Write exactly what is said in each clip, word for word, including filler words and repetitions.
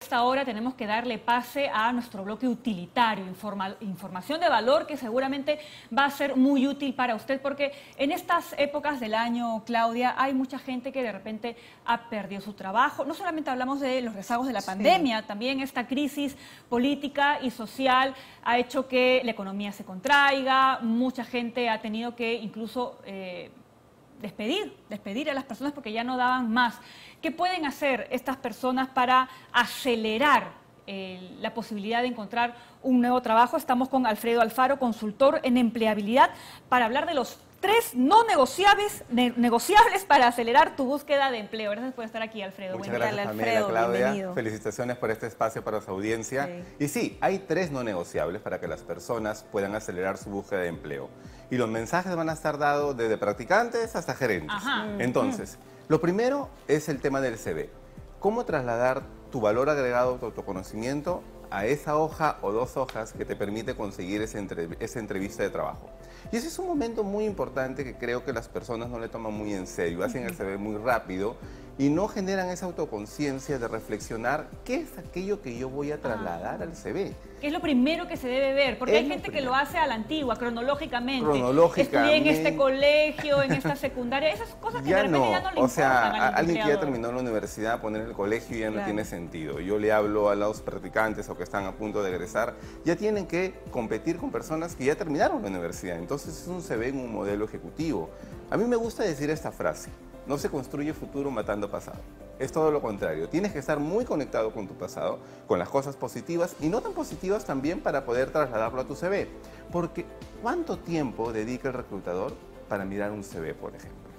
esta hora tenemos que darle pase a nuestro bloque utilitario, informa, información de valor que seguramente va a ser muy útil para usted, porque en estas épocas del año, Claudia, hay mucha gente que de repente ha perdido su trabajo. No solamente hablamos de los rezagos de la pandemia, sí. También esta crisis política y social ha hecho que la economía se contraiga, mucha gente ha tenido que incluso eh, despedir, despedir a las personas porque ya no daban más. ¿Qué pueden hacer estas personas para acelerar eh, la posibilidad de encontrar un nuevo trabajo? Estamos con Alfredo Alfaro, consultor en empleabilidad, para hablar de los tres no negociables, ne negociables para acelerar tu búsqueda de empleo. Gracias por estar aquí, Alfredo. Muchas gracias, Pamela, Claudia. Bienvenido. Felicitaciones por este espacio para su audiencia. Sí. Y sí, hay tres no negociables para que las personas puedan acelerar su búsqueda de empleo. Y los mensajes van a estar dados desde practicantes hasta gerentes. Ajá. Entonces, lo primero es el tema del C V. ¿Cómo trasladar tu valor agregado, tu autoconocimiento, a esa hoja o dos hojas que te permite conseguir ese entre, esa entrevista de trabajo? Y ese es un momento muy importante que creo que las personas no le toman muy en serio, hacen el C V muy rápido y no generan esa autoconciencia de reflexionar qué es aquello que yo voy a trasladar ah. al C V. ¿Qué es lo primero que se debe ver? Porque es hay gente que lo hace a la antigua, cronológicamente. Cronológicamente. Estudié en este colegio, en esta secundaria, esas cosas que ya de repente no. ya no le o sea, importan al alguien que ya terminó la universidad, poner el colegio ya no claro. tiene sentido. Yo le hablo a los practicantes o que están a punto de egresar, ya tienen que competir con personas que ya terminaron la universidad. Entonces es un C V en un modelo ejecutivo. A mí me gusta decir esta frase: no se construye futuro matando pasado. Es todo lo contrario. Tienes que estar muy conectado con tu pasado, con las cosas positivas y no tan positivas también para poder trasladarlo a tu C V. Porque ¿cuánto tiempo dedica el reclutador para mirar un C V, por ejemplo?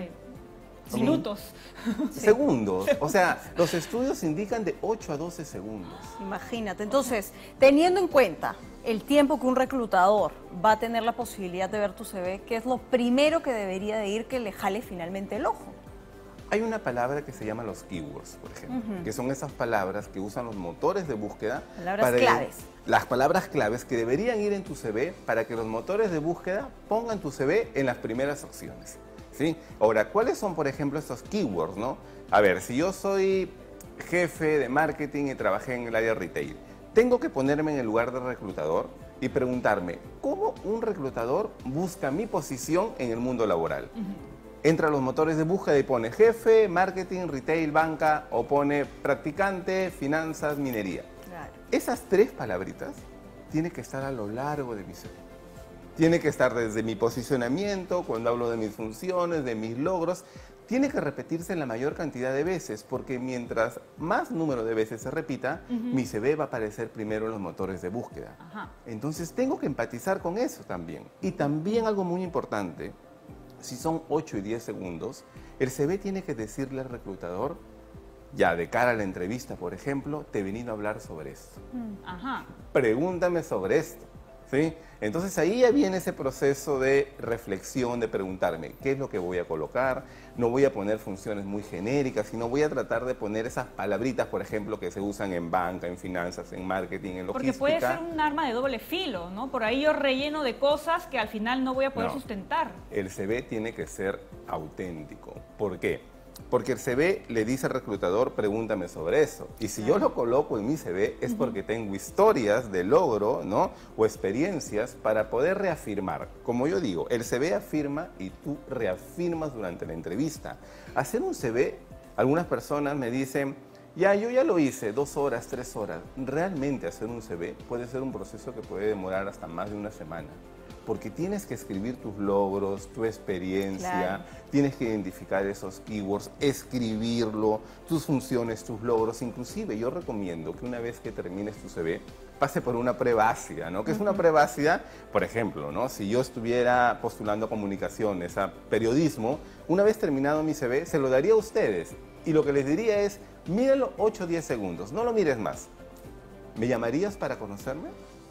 Uh-huh. Minutos. Segundos. O sea, los estudios indican de ocho a doce segundos. Imagínate. Entonces, teniendo en cuenta el tiempo que un reclutador va a tener la posibilidad de ver tu C V, ¿qué es lo primero que debería de ir que le jale finalmente el ojo? Hay una palabra que se llama los keywords, por ejemplo, uh-huh. que son esas palabras que usan los motores de búsqueda. Palabras para claves. Ir, las palabras claves que deberían ir en tu C V para que los motores de búsqueda pongan tu C V en las primeras opciones, ¿sí? Ahora, ¿cuáles son, por ejemplo, estos keywords, no? A ver, si yo soy jefe de marketing y trabajé en el área retail, tengo que ponerme en el lugar del reclutador y preguntarme, ¿cómo un reclutador busca mi posición en el mundo laboral? Uh-huh. Entra a los motores de búsqueda y pone jefe, marketing, retail, banca, o pone practicante, finanzas, minería. Claro. Esas tres palabritas tienen que estar a lo largo de mi C V. Tiene que estar desde mi posicionamiento, cuando hablo de mis funciones, de mis logros. Tiene que repetirse en la mayor cantidad de veces, porque mientras más número de veces se repita, uh-huh. mi C V va a aparecer primero en los motores de búsqueda. Ajá. Entonces tengo que empatizar con eso también. Y también algo muy importante, si son ocho y diez segundos, el C V tiene que decirle al reclutador, ya de cara a la entrevista, por ejemplo, te he venido a hablar sobre esto. Ajá. Pregúntame sobre esto, ¿sí? Entonces ahí ya viene ese proceso de reflexión, de preguntarme qué es lo que voy a colocar. No voy a poner funciones muy genéricas, sino voy a tratar de poner esas palabritas, por ejemplo, que se usan en banca, en finanzas, en marketing, en logística. Porque puede ser un arma de doble filo, ¿no? Por ahí yo relleno de cosas que al final no voy a poder no. sustentar. El C V tiene que ser auténtico. ¿Por qué? Porque el C V le dice al reclutador, pregúntame sobre eso. Y si yo lo coloco en mi C V es porque tengo historias de logro, ¿no? O experiencias para poder reafirmar. Como yo digo, el C V afirma y tú reafirmas durante la entrevista. Hacer un C V, algunas personas me dicen, ya, yo ya lo hice, dos horas, tres horas. Realmente hacer un C V puede ser un proceso que puede demorar hasta más de una semana. Porque tienes que escribir tus logros, tu experiencia, claro. tienes que identificar esos keywords, escribirlo, tus funciones, tus logros. Inclusive yo recomiendo que una vez que termines tu C V, pase por una prueba ácida, ¿no? Que es una prueba ácida, por ejemplo, ¿no? Si yo estuviera postulando a comunicaciones, a periodismo, una vez terminado mi C V, se lo daría a ustedes. Y lo que les diría es, míralo ocho o diez segundos, no lo mires más. ¿Me llamarías para conocerme?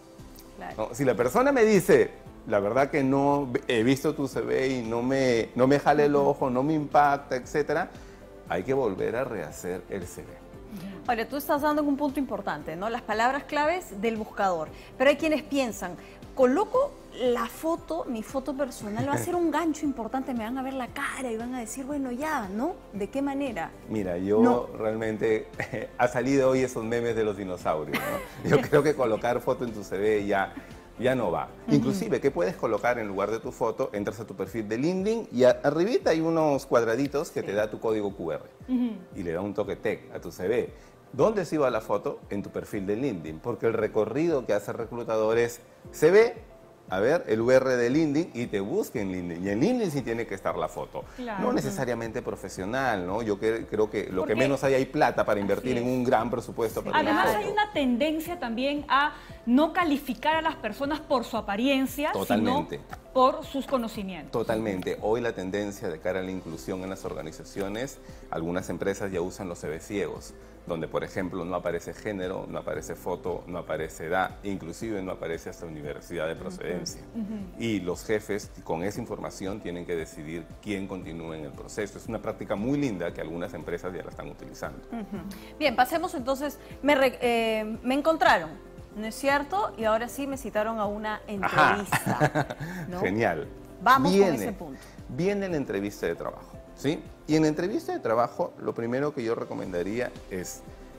Claro. No, si la persona me dice, la verdad que no he visto tu C V y no me, no me jale el ojo, no me impacta, etcétera, hay que volver a rehacer el C V. Ahora, tú estás dando un punto importante, ¿no? Las palabras claves del buscador. Pero hay quienes piensan, coloco la foto, mi foto personal, va a ser un gancho importante, me van a ver la cara y van a decir, bueno, ya, ¿no? ¿De qué manera? Mira, yo no. realmente, ha salido hoy esos memes de los dinosaurios, ¿no? Yo creo que colocar foto en tu C V ya, ya no va. Uh-huh. Inclusive, ¿qué puedes colocar en lugar de tu foto? Entras a tu perfil de LinkedIn y a, arribita hay unos cuadraditos que sí. te da tu código Q R uh-huh. y le da un toque tech a tu C V. ¿Dónde se va la foto? En tu perfil de LinkedIn, porque el recorrido que hace el reclutador es, se ve, a ver, el U R de LinkedIn y te busca en LinkedIn. Y en LinkedIn sí tiene que estar la foto. Claro. No necesariamente profesional, ¿no? Yo que, creo que lo que menos hay, hay plata para invertir en un gran presupuesto. Sí. Para Además una hay una tendencia también a no calificar a las personas por su apariencia, Totalmente. sino por sus conocimientos. Totalmente. Hoy la tendencia de cara a la inclusión en las organizaciones, algunas empresas ya usan los C V ciegos, donde por ejemplo no aparece género, no aparece foto, no aparece edad, inclusive no aparece hasta universidad de procedencia. Uh-huh. Y los jefes con esa información tienen que decidir quién continúa en el proceso. Es una práctica muy linda que algunas empresas ya la están utilizando. Uh-huh. Bien, pasemos entonces, me, re, eh, me encontraron, ¿no es cierto? Y ahora sí me citaron a una entrevista. ¿No? Genial. Vamos viene, con ese punto. Viene la entrevista de trabajo, ¿sí? Y en la entrevista de trabajo, lo primero que yo recomendaría es,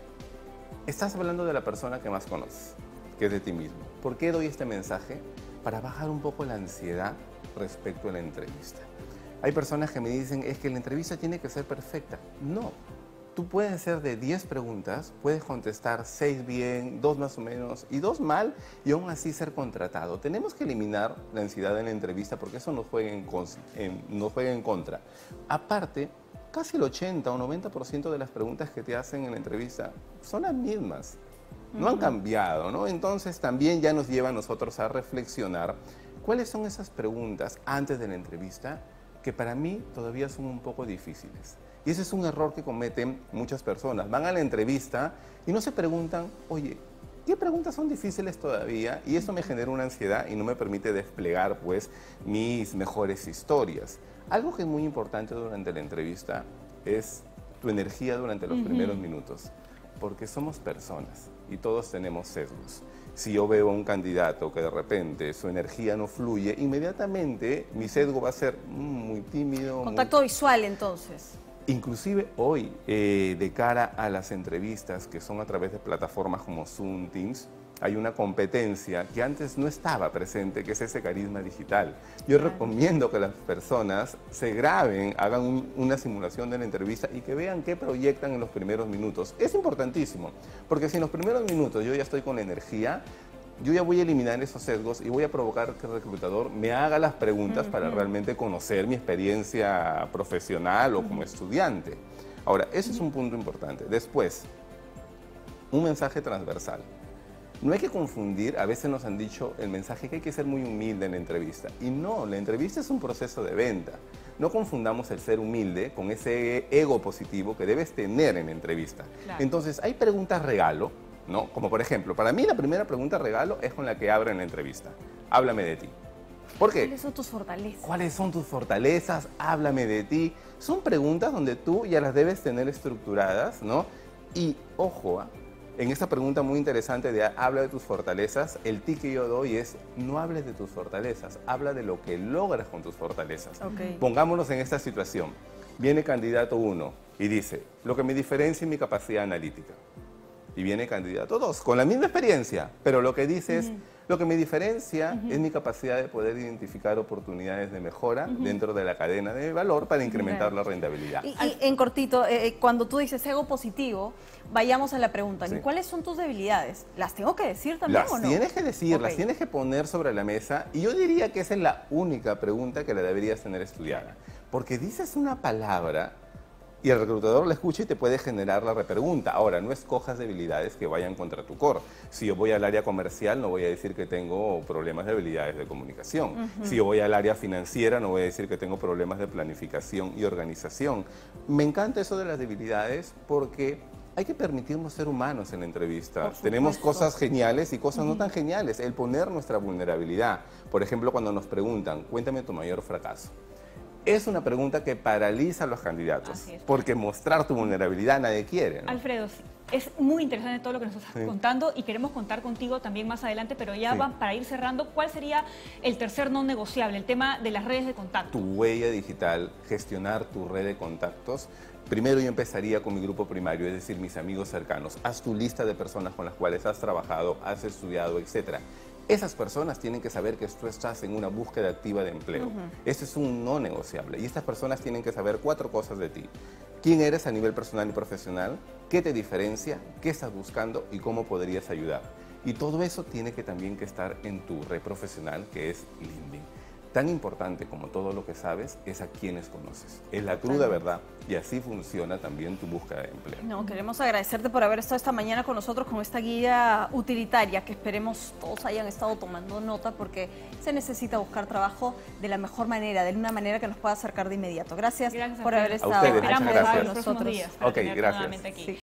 estás hablando de la persona que más conoces, que es de ti mismo. ¿Por qué doy este mensaje? Para bajar un poco la ansiedad respecto a la entrevista. Hay personas que me dicen, es que la entrevista tiene que ser perfecta. No. Tú puedes ser de diez preguntas, puedes contestar seis bien, dos más o menos y dos mal y aún así ser contratado. Tenemos que eliminar la ansiedad en la entrevista porque eso nos juega en, en, nos juega en contra. Aparte, casi el ochenta o noventa por ciento de las preguntas que te hacen en la entrevista son las mismas. No han cambiado, ¿no? Entonces también ya nos lleva a nosotros a reflexionar cuáles son esas preguntas antes de la entrevista que para mí todavía son un poco difíciles. Y ese es un error que cometen muchas personas. Van a la entrevista y no se preguntan, oye, ¿qué preguntas son difíciles todavía? Y eso me genera una ansiedad y no me permite desplegar, pues, mis mejores historias. Algo que es muy importante durante la entrevista es tu energía durante los uh-huh. primeros minutos. Porque somos personas y todos tenemos sesgos. Si yo veo a un candidato que de repente su energía no fluye, inmediatamente mi sesgo va a ser mm, muy tímido. Contacto muy... visual, entonces. Inclusive hoy, eh, de cara a las entrevistas que son a través de plataformas como Zoom, Teams, hay una competencia que antes no estaba presente, que es ese carisma digital. Yo claro. recomiendo que las personas se graben, hagan un, una simulación de la entrevista y que vean qué proyectan en los primeros minutos. Es importantísimo, porque si en los primeros minutos yo ya estoy con la energía, yo ya voy a eliminar esos sesgos y voy a provocar que el reclutador me haga las preguntas uh-huh. para realmente conocer mi experiencia profesional o uh-huh. como estudiante. Ahora, ese uh-huh. es un punto importante. Después, un mensaje transversal. No hay que confundir, a veces nos han dicho el mensaje que hay que ser muy humilde en la entrevista. Y no, la entrevista es un proceso de venta. No confundamos el ser humilde con ese ego positivo que debes tener en la entrevista. Claro. Entonces, hay preguntas regalo, ¿no? Como por ejemplo, para mí la primera pregunta regalo es con la que abren la entrevista. Háblame de ti. ¿Por qué? ¿Cuáles son tus fortalezas? ¿Cuáles son tus fortalezas? Háblame de ti. Son preguntas donde tú ya las debes tener estructuradas, ¿no? Y, ojo, ¿eh? En esta pregunta muy interesante de habla de tus fortalezas, el tip que yo doy es no hables de tus fortalezas, habla de lo que logras con tus fortalezas. Okay. Pongámonos en esta situación. Viene candidato uno y dice, lo que me diferencia es mi capacidad analítica. Y viene candidato dos, con la misma experiencia, pero lo que dice es, uh-huh. lo que me diferencia uh-huh. es mi capacidad de poder identificar oportunidades de mejora uh-huh. dentro de la cadena de valor para incrementar uh-huh. la rentabilidad. Y, y en cortito, eh, cuando tú dices ego positivo, vayamos a la pregunta, sí. ¿cuáles son tus debilidades? ¿Las tengo que decir también las o no? Las tienes que decir, okay. las tienes que poner sobre la mesa y yo diría que esa es la única pregunta que la deberías tener estudiada. Porque dices una palabra y el reclutador la escucha y te puede generar la repregunta. Ahora, no escojas debilidades que vayan contra tu core. Si yo voy al área comercial, no voy a decir que tengo problemas de habilidades de comunicación. Uh-huh. Si yo voy al área financiera, no voy a decir que tengo problemas de planificación y organización. Me encanta eso de las debilidades porque hay que permitirnos ser humanos en la entrevista. Tenemos cosas geniales y cosas uh-huh. no tan geniales. El poner nuestra vulnerabilidad. Por ejemplo, cuando nos preguntan, cuéntame tu mayor fracaso. Es una pregunta que paraliza a los candidatos, porque mostrar tu vulnerabilidad nadie quiere, ¿no? Alfredo, Es muy interesante todo lo que nos estás Sí. contando y queremos contar contigo también más adelante, pero ya Sí. van para ir cerrando, ¿cuál sería el tercer no negociable? El tema de las redes de contacto. Tu huella digital, gestionar tu red de contactos. Primero yo empezaría con mi grupo primario, es decir, mis amigos cercanos. Haz tu lista de personas con las cuales has trabajado, has estudiado, etcétera. Esas personas tienen que saber que tú estás en una búsqueda activa de empleo. Ese es un no negociable. Y estas personas tienen que saber cuatro cosas de ti. ¿Quién eres a nivel personal y profesional? ¿Qué te diferencia? ¿Qué estás buscando? ¿Y cómo podrías ayudar? Y todo eso tiene que también que estar en tu red profesional, que es LinkedIn. Tan importante como todo lo que sabes es a quienes conoces. Es la cruda verdad y así funciona también tu búsqueda de empleo. No, queremos agradecerte por haber estado esta mañana con nosotros con esta guía utilitaria que esperemos todos hayan estado tomando nota porque se necesita buscar trabajo de la mejor manera, de una manera que nos pueda acercar de inmediato. Gracias, Gracias a por ustedes. haber A estado ustedes, aquí muchas Esperamos gracias. en con los próximos nosotros. días para Ok, tenerte gracias. nuevamente aquí. Sí.